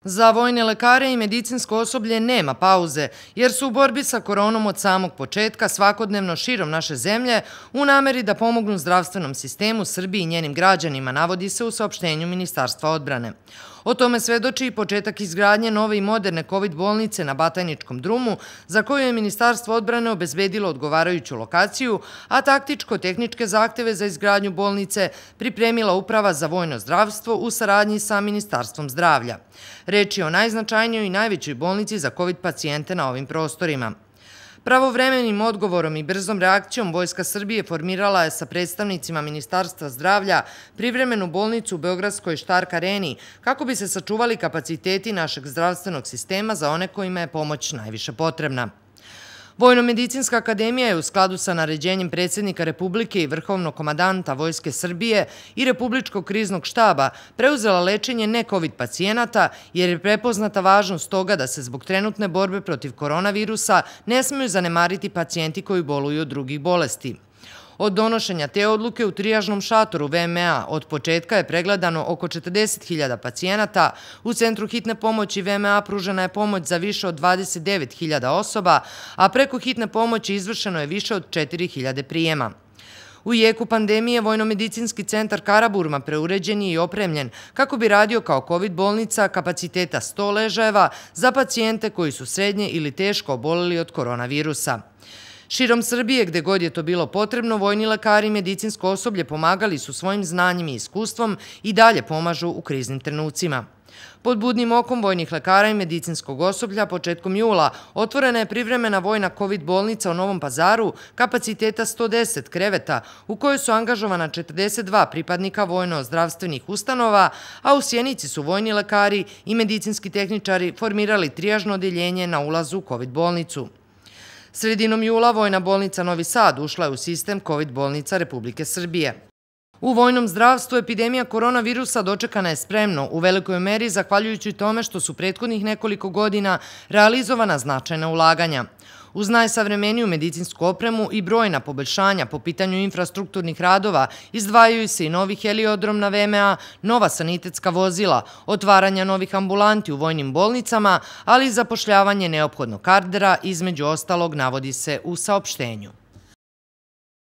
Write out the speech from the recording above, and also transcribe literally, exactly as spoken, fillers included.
Za vojne lekare i medicinsko osoblje nema pauze, jer su u borbi sa koronom od samog početka svakodnevno širom naše zemlje u nameri da pomognu zdravstvenom sistemu Srbiji i njenim građanima, navodi se u saopštenju Ministarstva odbrane. O tome svedoči i početak izgradnje nove i moderne kovid bolnice na Batajničkom drumu, za koju je Ministarstvo odbrane obezbedilo odgovarajuću lokaciju, a taktičko-tehničke zahteve za izgradnju bolnice pripremila Uprava za vojno zdravstvo u saradnji sa Ministarstvom zdravlja. Reč je o najznačajnijoj i najvećoj bolnici za kovid pacijente na ovim prostorima. Pravovremenim odgovorom i brzom reakcijom Vojska Srbije formirala je sa predstavnicima Ministarstva zdravlja privremenu bolnicu u Beogradskoj Štark areni kako bi se sačuvali kapaciteti našeg zdravstvenog sistema za one kojima je pomoć najviše potrebna. Vojno-medicinska akademija je u skladu sa naređenjem predsjednika Republike i vrhovnog komandanta Vojske Srbije i Republičkog kriznog štaba preuzela lečenje ne-kovid pacijenata jer je prepoznata važnost toga da se zbog trenutne borbe protiv koronavirusa ne smiju zanemariti pacijenti koji boluju od drugih bolesti. Od donošenja te odluke u trijažnom šatoru V M A od početka je pregledano oko četrdeset hiljada pacijenata, u Centru hitne pomoći V M A pružena je pomoć za više od dvadeset devet hiljada osoba, a preko hitne pomoći izvršeno je više od četiri hiljade prijema. U jeku pandemije Vojno-medicinski centar Karaburma preuređen je i opremljen kako bi radio kao kovid bolnica kapaciteta sto ležajeva za pacijente koji su srednje ili teško oboleli od koronavirusa. Širom Srbije, gde god je to bilo potrebno, vojni lekari i medicinsko osoblje pomagali su svojim znanjem i iskustvom i dalje pomažu u kriznim trenucima. Pod budnim okom vojnih lekara i medicinskog osoblja početkom jula otvorena je privremena vojna kovid bolnica u Novom Pazaru kapaciteta sto deset kreveta u kojoj su angažovana četrdeset dva pripadnika vojno-zdravstvenih ustanova, a u Sjenici su vojni lekari i medicinski tehničari formirali trijažno odeljenje na ulazu u kovid bolnicu. Sredinom jula Vojna bolnica Novi Sad ušla je u sistem kovid bolnica Republike Srbije. U vojnom zdravstvu epidemija koronavirusa dočekana je spremno, u velikoj meri zahvaljujući tome što su prethodnih nekoliko godina realizovana značajna ulaganja. Uz najsavremeniju medicinsku opremu i brojna poboljšanja po pitanju infrastrukturnih radova izdvajaju se i novi heliodrom na V M A, nova sanitetska vozila, otvaranja novih ambulanti u vojnim bolnicama, ali i zapošljavanje neophodnog kadra, između ostalog, navodi se u saopštenju.